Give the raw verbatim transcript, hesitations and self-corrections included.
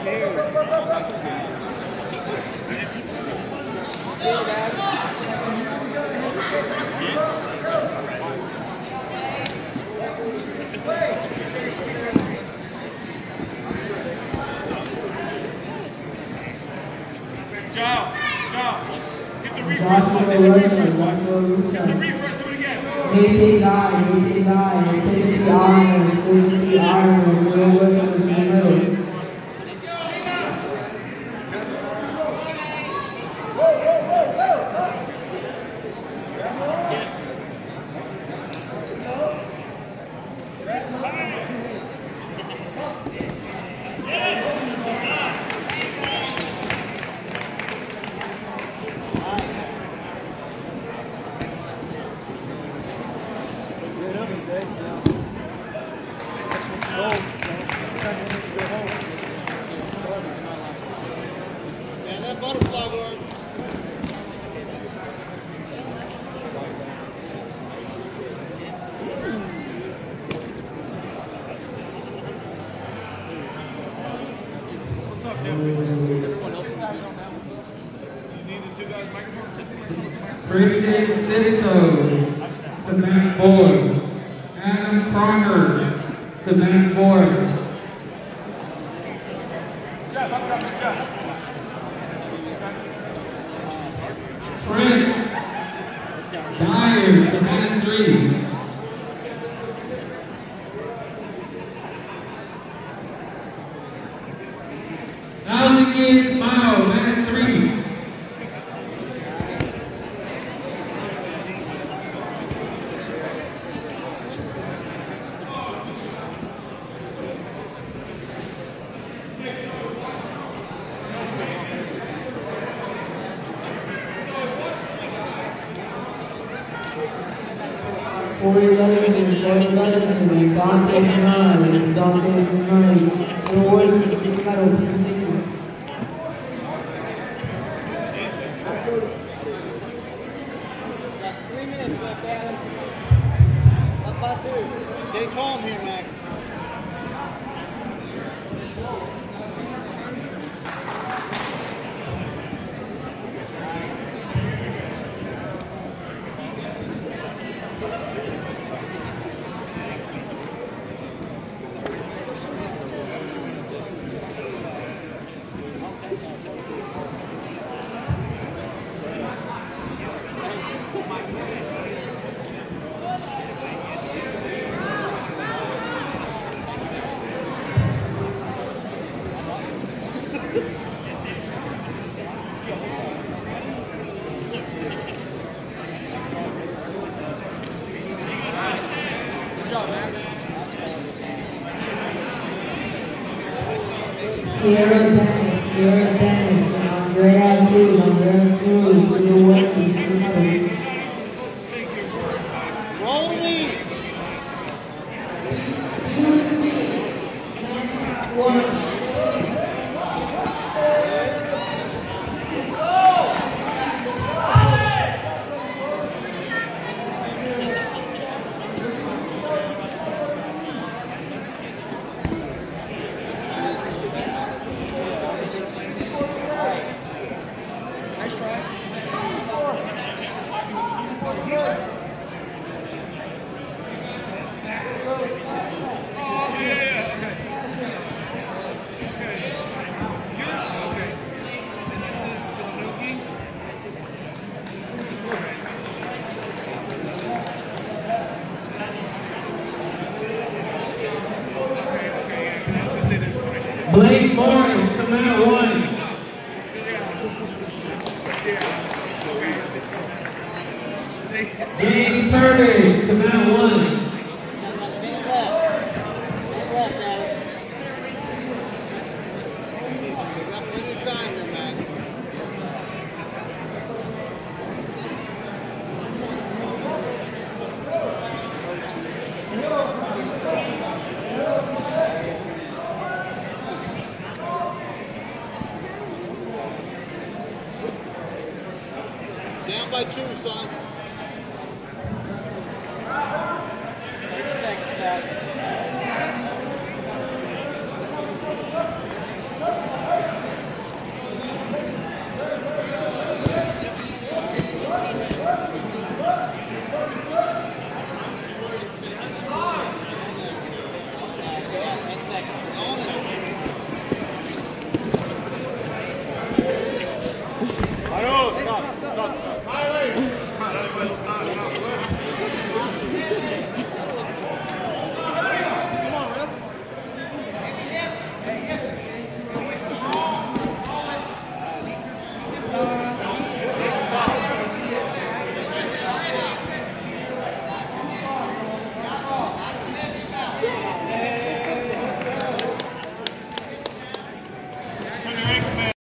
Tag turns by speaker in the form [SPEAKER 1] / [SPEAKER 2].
[SPEAKER 1] Job, job. Get the refresh. Get the refresh. Get the refresh. Do it again.
[SPEAKER 2] Hey, guy, hey, guy, take the iron, take the iron, go with us in the middle.
[SPEAKER 3] And that butterfly board.
[SPEAKER 1] What's up, Jeff? Everyone else? You need the two guys' microphones?
[SPEAKER 4] Christian Sisto to Matt Boyd. Adam Crocker to Matt Boyd.
[SPEAKER 1] Jeff, I'm coming, Jeff.
[SPEAKER 4] Trent Dyer to Matt three. Thousand Smile, Matt three.
[SPEAKER 2] Forty letters and forty letters and Dante Nine and Dante Nine. The awards for the state title, please continue.
[SPEAKER 3] Got three minutes left, Adam. Up by two. Stay calm here, Max.
[SPEAKER 2] Sierra Dennis, Sierra Dennis, and Andrea Cruz, Andrea Cruz, to the awards for the state title.
[SPEAKER 3] Roll lead.
[SPEAKER 2] One.
[SPEAKER 4] Blake Morris to Matt one. James Curtis to Matt one.
[SPEAKER 3] Get left. Get left, Adam. We've got plenty of time here, Max. Down by two, son.